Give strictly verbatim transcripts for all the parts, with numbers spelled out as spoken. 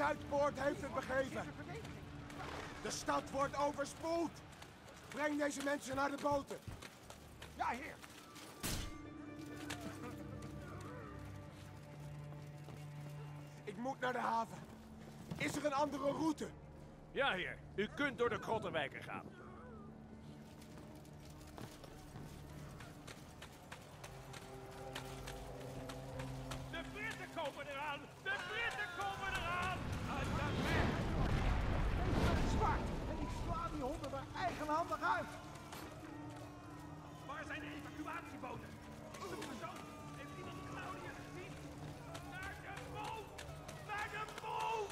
Zuidpoort heeft het begeven. De stad wordt overspoeld. Breng deze mensen naar de boten. Ja, heer. Ik moet naar de haven. Is er een andere route? Ja, heer. U kunt door de Grottenwijken gaan. De Britten komen eraan! De Britten komen eraan! Uit de weg! Ik ben zwart en ik sla die honden er eigenhandig uit. Waar zijn de evacuatieboten? Ik zoek mijn zoon. Heeft iemand Claudius gezien? Naar de boot! Naar de boot!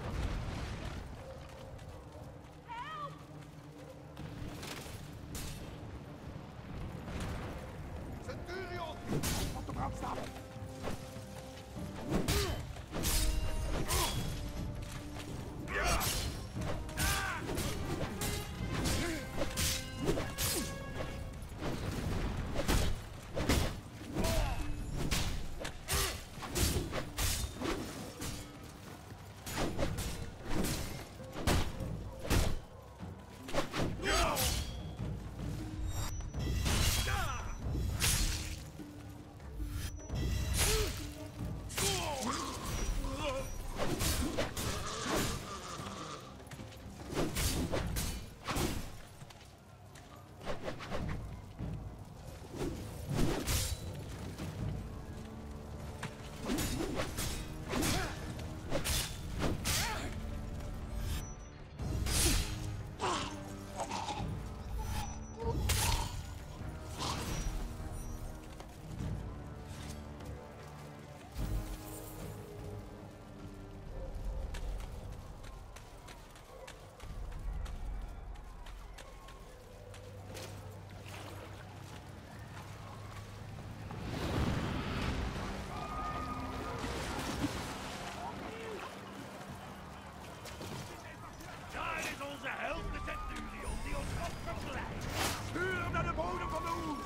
Help! Centurion! Op de brand staan! Daar is onze held, de Centurion, die ons gaat vergelijken. Stuur hem naar de bodem van de Oels!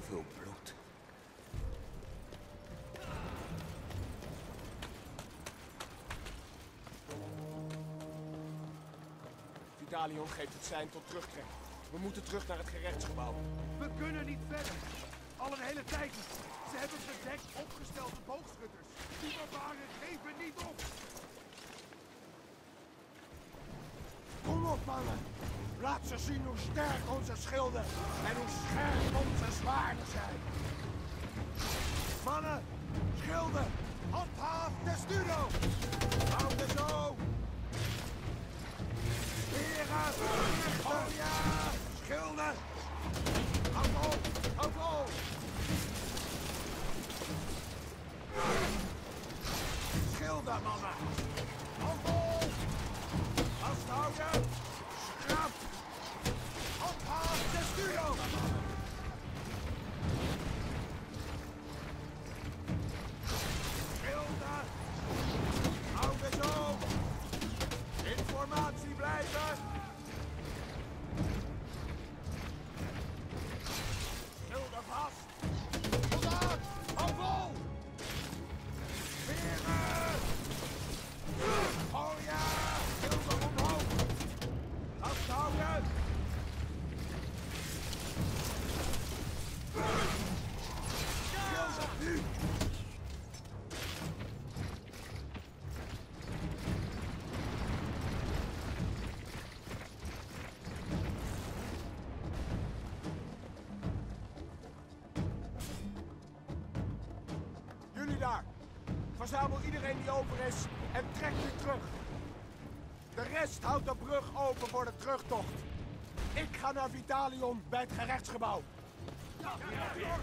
Zoveel bloed. Vitalion geeft het sein tot terugtrekken. We moeten terug naar het gerechtsgebouw. We kunnen niet verder. Al een hele tijd niet. Ze hebben gedekt opgestelde boogschutters. Die barbaren geven niet op. Kom op, mannen. Laat ze zien hoe sterk onze schilden en hoe scherp onze zwaarden zijn. Mannen, schilden, handhaaf testudo. Houden zo. Heren, oh ja, schilden. Houd op, houd op. Schilden, mannen. Houd op. Vasthouden. Schrap. Handhaaf testudo. Schilden. Houden zo. Informatie blijven. Schilden vast. Soldaat, hou vol. Veren. Oh ja, schilden omhoog. Vasthouden. Schilden nu. Jullie daar. Verzamel iedereen die over is en trek weer terug. De rest houdt de brug open voor de terugtocht. Ik ga naar Vitalion bij het gerechtsgebouw. Ja, ja, ja.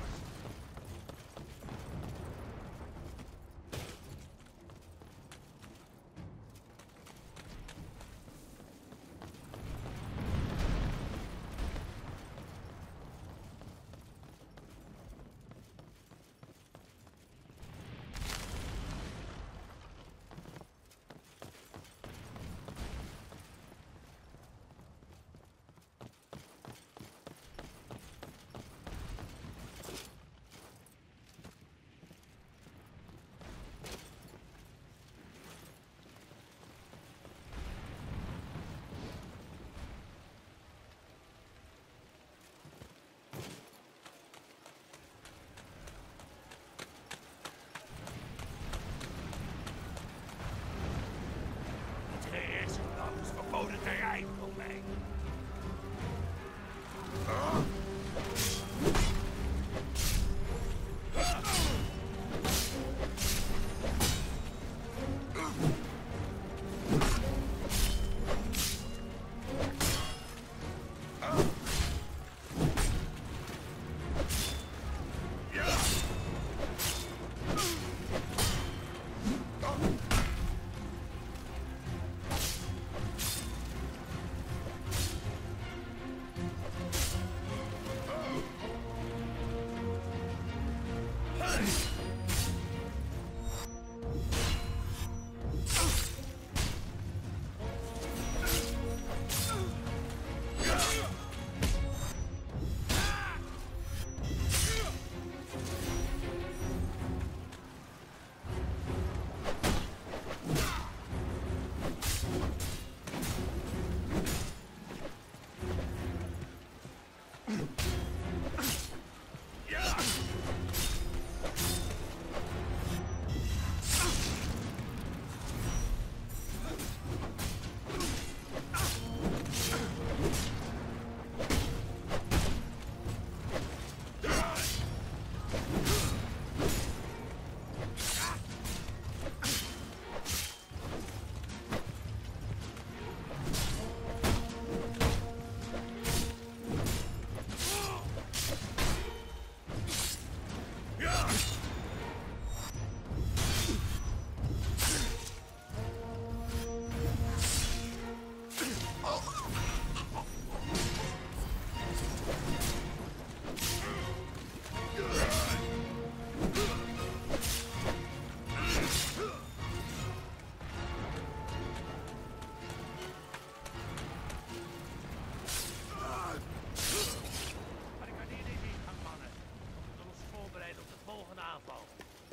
een aanval.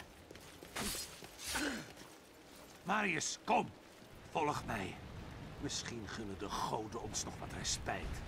Marius, kom. Volg mij. Misschien gunnen de goden ons nog wat respijt.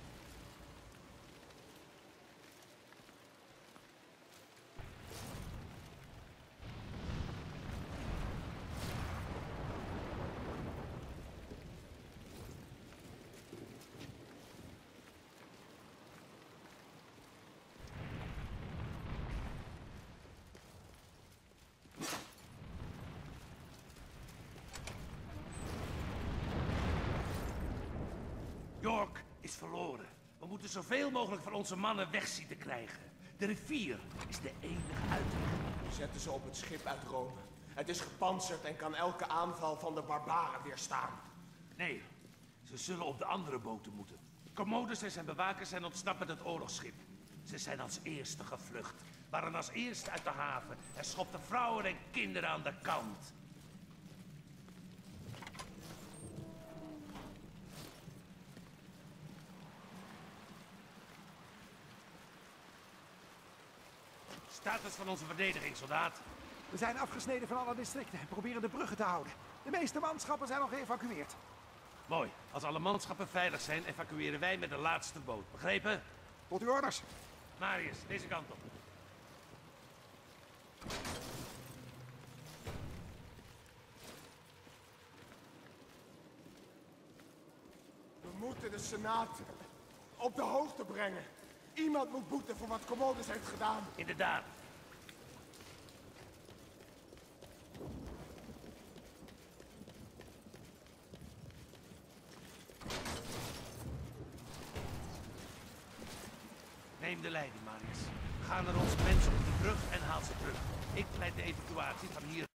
York is verloren. We moeten zoveel mogelijk van onze mannen weg zien te krijgen. De rivier is de enige uitweg. Zetten ze op het schip uit Rome. Het is gepantserd en kan elke aanval van de barbaren weerstaan. Nee, ze zullen op de andere boten moeten. Commodus en zijn bewakers zijn ontsnapt met het oorlogsschip. Ze zijn als eerste gevlucht, waren als eerste uit de haven en schopten vrouwen en kinderen aan de kant. Status van onze verdediging, soldaat. We zijn afgesneden van alle districten en proberen de bruggen te houden. De meeste manschappen zijn al geëvacueerd. Mooi. Als alle manschappen veilig zijn, evacueren wij met de laatste boot. Begrepen? Tot uw orders. Marius, deze kant op. We moeten de Senaat op de hoogte brengen. Iemand moet boeten voor wat Commodus heeft gedaan. Inderdaad. Neem de leiding, Marius. Ga naar onze mensen op de brug en haal ze terug. Ik leid de evacuatie van hier.